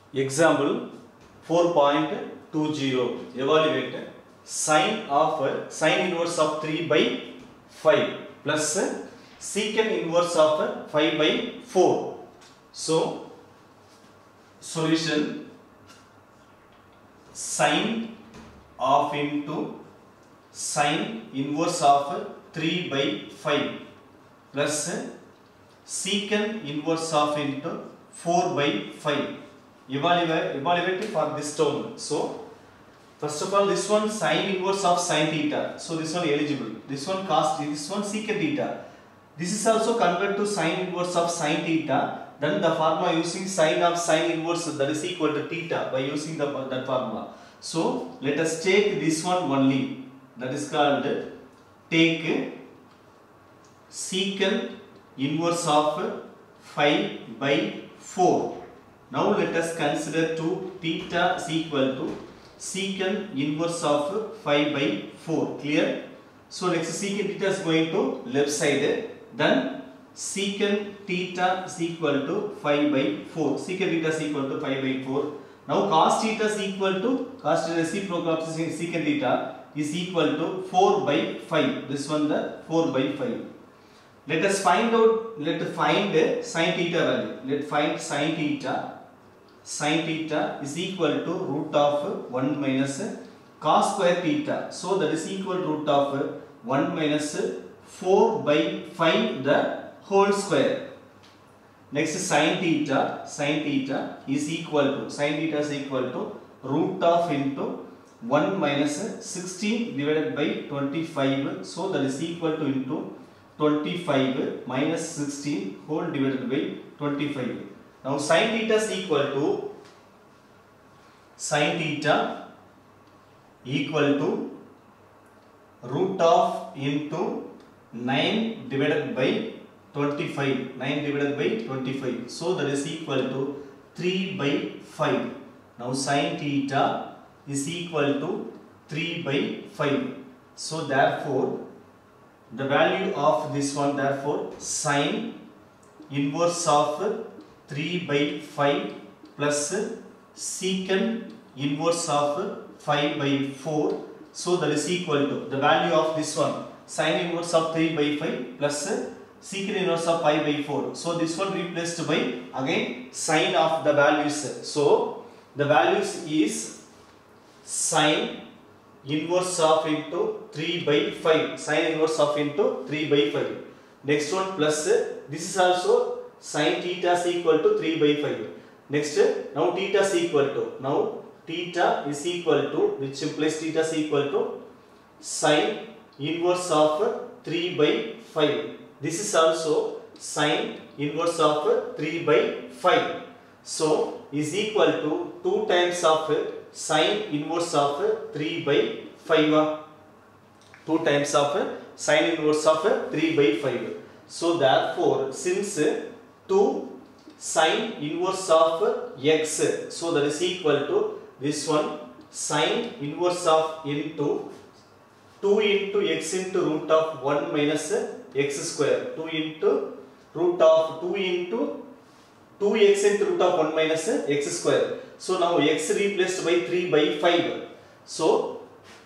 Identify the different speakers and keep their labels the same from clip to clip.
Speaker 1: Example 4.20. Evaluate sine inverse of 3 by 5 plus secant inverse of 5 by 4. So, solution sine of into sine inverse of 3 by 5 plus secant inverse of into 4 by 5. Evaluate for this term. So, first of all, this one sine inverse of sine theta. So, this one eligible. This one cos, this one secant theta. This is also converted to sine inverse of sine theta. Then the formula using sine of sine inverse, that is equal to theta by using that formula. So, let us take this one only. That is called take secant inverse of 5 by 4. Now let us consider to theta is equal to secant inverse of 5 by 4. Clear? So next secant theta is going to left side. Then secant theta is equal to 5 by 4. Secant theta is equal to 5 by 4. Now cos theta is equal to cos theta reciprocal of secant theta is equal to 4 by 5. This one the 4 by 5. Let us find out. Let us find sin theta value. Let us find sin theta. Sin theta is equal to root of 1 minus cos square theta. So that is equal to root of 1 minus 4 by 5 the whole square. Next sin theta is equal to root of into 1 minus 16 divided by 25. So that is equal to into 25 minus 16 whole divided by 25. Now sin theta is equal to root of into 9 divided by 25. 9 divided by 25. So that is equal to 3 by 5. Now sin theta is equal to 3 by 5. So therefore the value of this one, therefore sine inverse of 3 by 5 plus secant inverse of 5 by 4. So that is equal to the value of this one sine inverse of 3 by 5 plus secant inverse of 5 by 4. So this one replaced by again sine of the values. So the values is sine inverse of into 3 by 5. Sine inverse of into 3 by 5. Next one plus this is also sin theta is equal to 3 by 5. Next, now theta is equal to, which implies theta is equal to sine inverse of 3 by 5. This is also sine inverse of 3 by 5. So, is equal to 2 times of sine inverse of 3 by 5. 2 times of sine inverse of 3 by 5. So, therefore, since 2 sine inverse of x, so that is equal to this one sine inverse of into 2 into x into root of 1 minus x square. 2 into root of 2 into 2x into root of 1 minus x square. So now x replaced by 3 by 5. So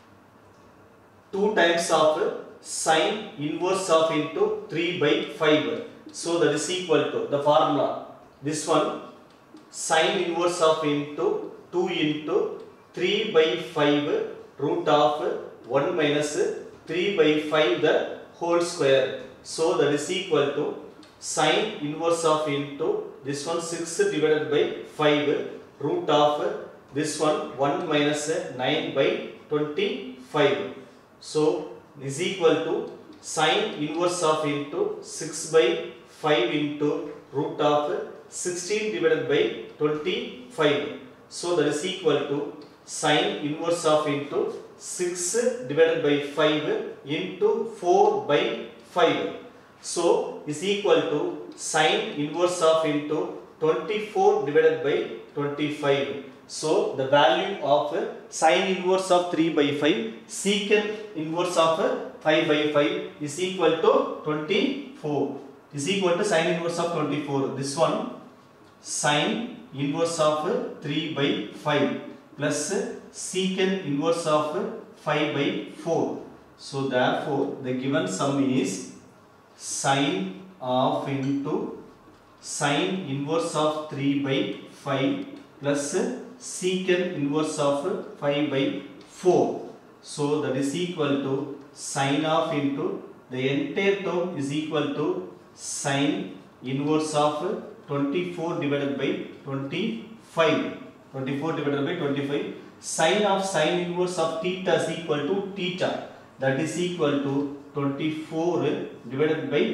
Speaker 1: 2 times of sine inverse of into 3 by 5. So that is equal to the formula. This one sine inverse of into 2 into 3 by 5 root of 1 minus 3 by 5 the whole square. So that is equal to sine inverse of into this one 6 divided by 5 root of this one 1 minus 9 by 25. So is equal to sine inverse of into 6 by 5 into root of 16 divided by 25. So that is equal to sine inverse of into 6 divided by 5 into 4 by 5. So is equal to sine inverse of into 24 divided by 25. So the value of sine inverse of 3 by 5, secant inverse of 5 by 5 is equal to 24. Is equal to sine inverse of 24. This one sine inverse of 3 by 5 plus secant inverse of 5 by 4. So therefore the given sum is sine of into sine inverse of 3 by 5 plus secant inverse of 5 by 4. So that is equal to sine of into the entire term is equal to sine inverse of 24 divided by 25. 24 divided by 25. Sine of sine inverse of theta is equal to theta. That is equal to 24 divided by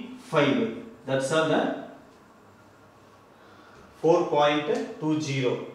Speaker 1: 25. That's all the 4.20.